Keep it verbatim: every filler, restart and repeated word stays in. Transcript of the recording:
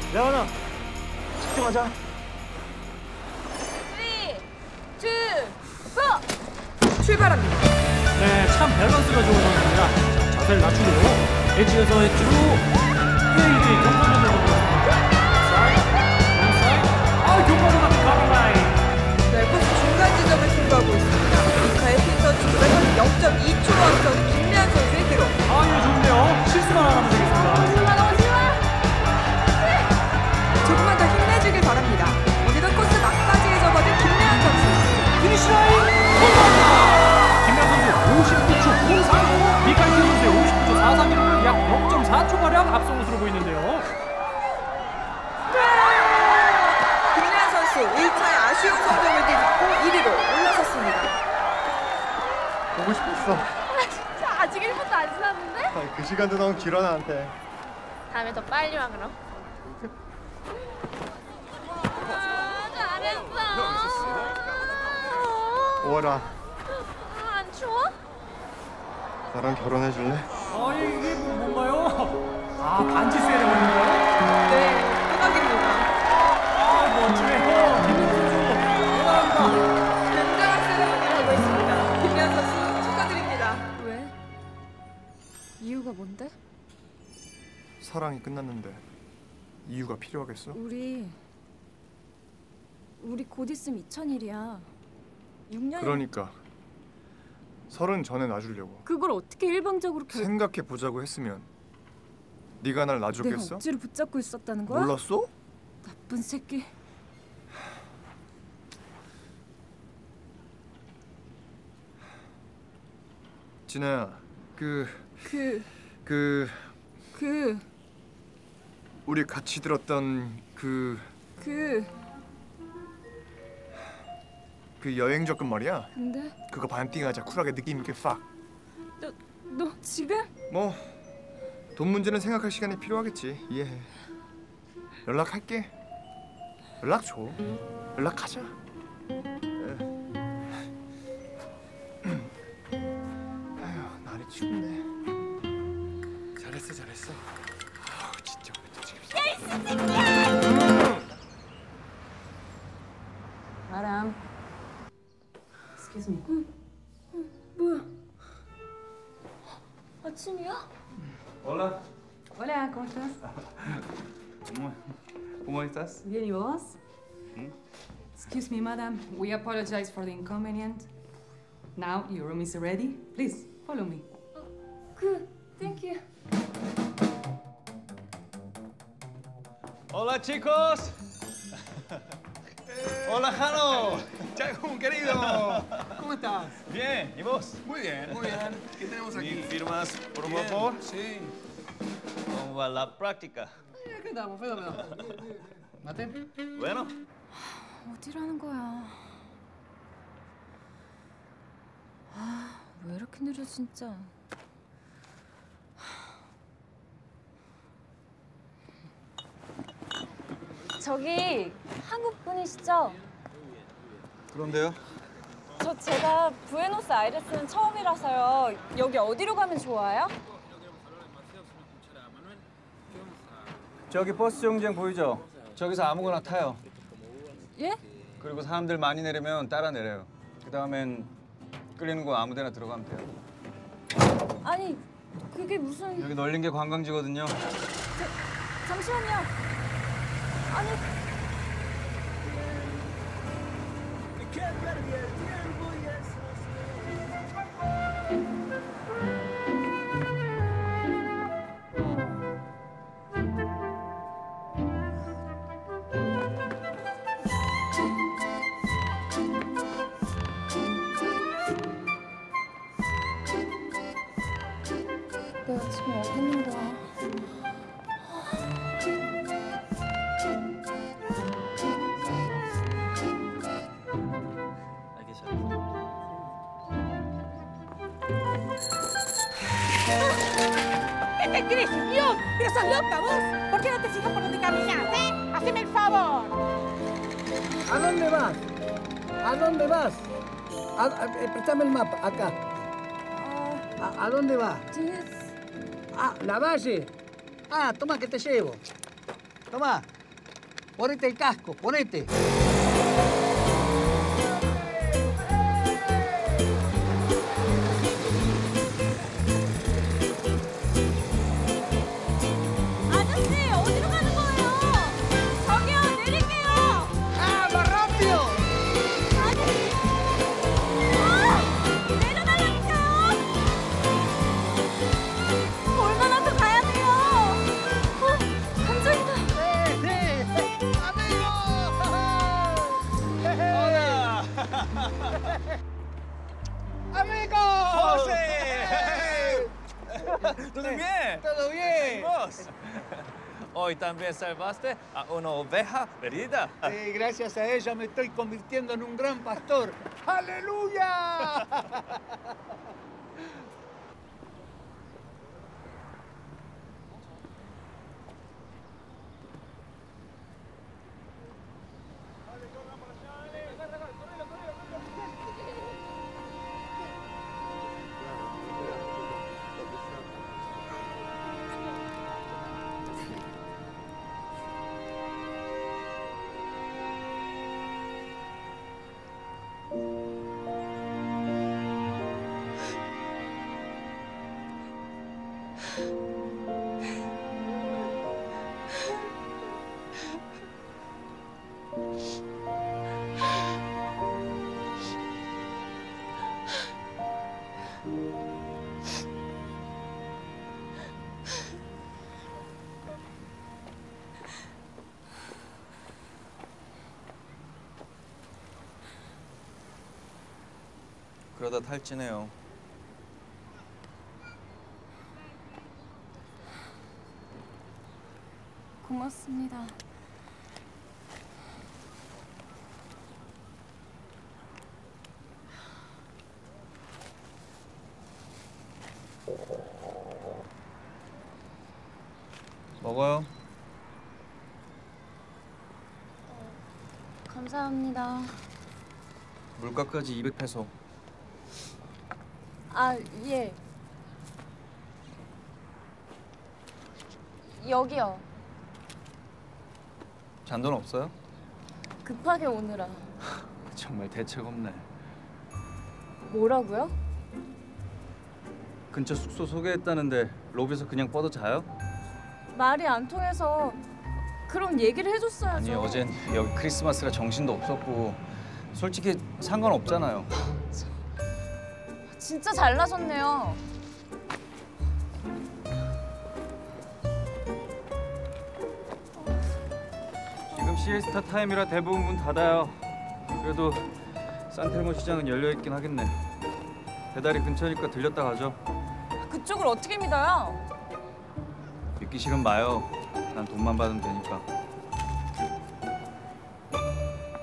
예원아, 집중하자. 쓰리, 투, 포! 출발합니다. 네, 참 밸런스가 좋은 선수입니다. 자, 자세를 낮추고 엣지에서 엣지로 페이드 경사면으로 들어갑니다. 사이드, 원사이드, 아, 교과서 같은 가로라인. 네, 코스 중간 지점을 승부하고 있습니다. 이 차의 핀 선수는 영 점 이 초로 앞선 김미안 선수의 기록. 아, 이거 좋은데요. 실수만 안 하면 되겠습니다. 조금만 더 힘내주길 바랍니다. 어느덧 코스 막바지에 접어든 김미안 선수. 피니시 라인 통과합니다. 김미안 선수 오십구 초 공삼, 미카엘 선수의 오십구 초 사삼으로 약 영 점 사 초가량 앞선 것으로 보이는데요. 김미안 선수 일 차의 아쉬운 성적을 뒤집고 일 위로 올라섰습니다. 보고 싶었어. 아 진짜 아직 일 분도 안 지났는데? 아, 그 시간도 너무 길어 나한테. 다음에 더 빨리 와 그럼. 아 잘했어. 오월아, 아, 안 추워? 나랑 결혼해 줄래? 아, 이게 뭐, 뭔가요? 아, 반지 세레머니인가요? 네, 음악입니다. 아, 멋지네요. 김미안 선수 대단합니다. 굉장한 세레머니를 하고 있습니다. 김미안 선수 축하드립니다. 왜? 이유가 뭔데? 사랑이 끝났는데 이유가 필요하겠어? 우리 우리 곧 있으면 이천일이야. 육 년. 그러니까 서른 전에 놔주려고. 그걸 어떻게 일방적으로 결... 생각해 보자고 했으면 네가 날 내가 놔줬겠어? 억지로 붙잡고 있었다는 거야? 몰랐어? 나쁜 새끼. 진아야, 그... 그... 그... 그... 우리 같이 들었던 그... 그... 그 여행 적금 말이야. 근데 그거 반띵하자. 쿨하게 느낌 있게 팍. 너... 너 지금? 뭐 돈 문제는 생각할 시간이 필요하겠지. 이해해. 연락할게. 연락 줘. 연락하자. 아휴, 날이 춥네. 잘했어, 잘했어. 아우, 진짜 오래 또 지금. Madam. Excuse me. 응, 응, 뭐야? 아침이야? Hola. Hola, ¿cómo estás? ¿Cómo, cómo estás? Bien, ¿y vos? ¿Mm? Excuse me, madam. We apologize for the inconvenience. Now your room is ready. Please, follow me. 그... thank you. Hola, chicos. Hola, Jano. Chaco, querido. ¿Cómo estás? Bien, ¿y vos? Muy bien, muy bien. ¿Qué tenemos aquí? ¿Mis firmas, por Bien, favor? Sí. ¿Cómo va la práctica? Eh, ¿Qué estamos? Fenómeno. ¿Mate? Bueno. 어디라는 거야? 아, 왜 이렇게 느려 진짜. 저기 한국 분이시죠? 그런데요? 저 제가 부에노스아이레스는 처음이라서요. 여기 어디로 가면 좋아요? 저기 버스 정류장 보이죠? 저기서 아무거나 타요. 예? 그리고 사람들 많이 내리면 따라 내려요. 그 다음엔 끌리는 거 아무 데나 들어가면 돼요. 아니, 그게 무슨... 여기 널린 게 관광지거든요. 저, 잠시만요. 아니... 내가 지금 어디 있는 거야? ¿Qué te crees, idiota? ¿Pero sos loca vos? ¿Por qué no te fijas por dónde caminas, eh? ¡Haceme el favor! ¿A dónde vas? ¿A dónde vas? A, a, eh, préstame el mapa, acá. ¿A, a dónde vas? Ah, la valle. Ah, toma que te llevo. Toma. Ponete el casco, ponete. 아저씨 어디로 가는 거예요? 저기요 내릴게요. ¡Ah, más rápido! 아저씨. 아! 내려달라니까요. 얼마나 더 가야 돼요? 어, 감정이다. ¡Sí, sí! ¡Amigos! ¡Amigos! ¡José! ¿Todo bien? ¿Todo bien? Vos. Hoy también salvaste a una oveja perdida. Sí, gracias a ella me estoy convirtiendo en un gran pastor. ¡Aleluya! 그러다 탈진해요. 고맙습니다. 먹어요. 감사합니다. 물가까지 이백 페소. 아, 예. 여기요. 잔돈 없어요? 급하게 오느라. 정말 대책 없네. 뭐라고요? 근처 숙소 소개했다는데 로비에서 그냥 뻗어 자요? 말이 안 통해서 그럼 얘기를 해줬어야죠. 아니 어젠 여기 크리스마스라 정신도 없었고 솔직히 상관없잖아요. 진짜 잘나셨네요. 지금 시에스타 타임이라 대부분 문 닫아요. 그래도 산텔모 시장은 열려있긴 하겠네. 배달이 근처니까 들렸다 가죠. 그쪽을 어떻게 믿어요? 믿기 싫으면 마요. 난 돈만 받으면 되니까.